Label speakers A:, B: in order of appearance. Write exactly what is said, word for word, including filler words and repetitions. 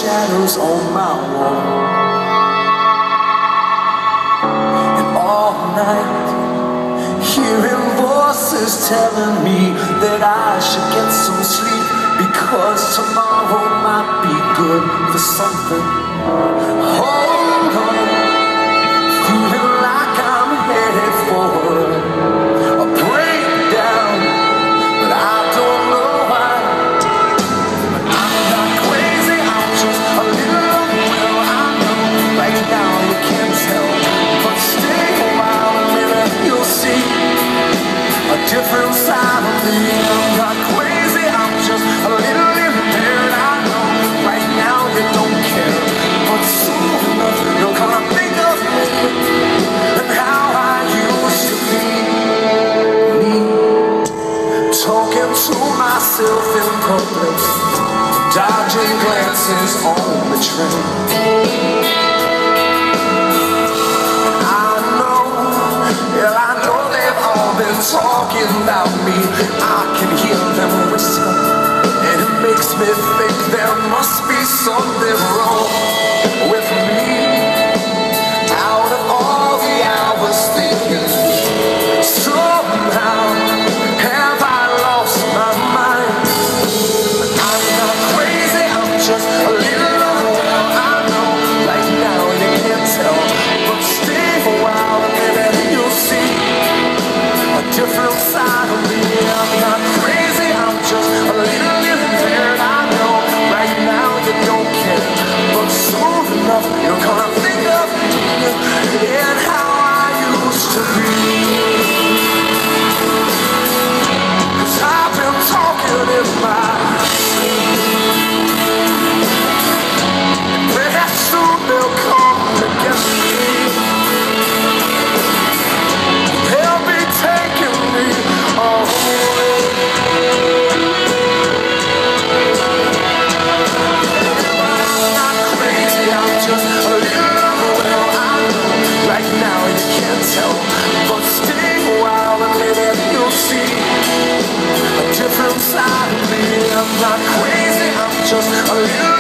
A: shadows on my wall. And all night, hearing voices telling me that I should get some sleep, because tomorrow might be good for something. Hold on, feeling like I'm headed for a breakdown, but I don't know why. I'm not crazy, I'm just a little unwell. I know right now you can't tell, but stay a while and maybe you'll see a different side of me. I'm not crazy, I'm just a little impaired. I know right now you don't care, but soon enough you're gonna think of me and how I used to be. Me talking to myself in public, dodging glances on the train. I know, yeah, I know they've all been talking about me. I can hear them whisper, and it makes me think there must be something wrong with me. Out of all the hours thinking, somehow have I lost my mind. I'm not crazy, I'm just a little unwell. I know right now you can't tell, but stay a while and maybe you'll see a different side of me. I'm not crazy, I'm just a little impaired. I know right now you don't care, but soon enough you're gonna think of me and how I used to be. 'Cause I've been talking in my sleep, and pretty soon they'll come to get me. They'll be taking me away. I'm not crazy, I'm just a little unwell. I know right now you can't tell, but stay a while and maybe you'll see a different side of me. I'm not crazy, I'm just a little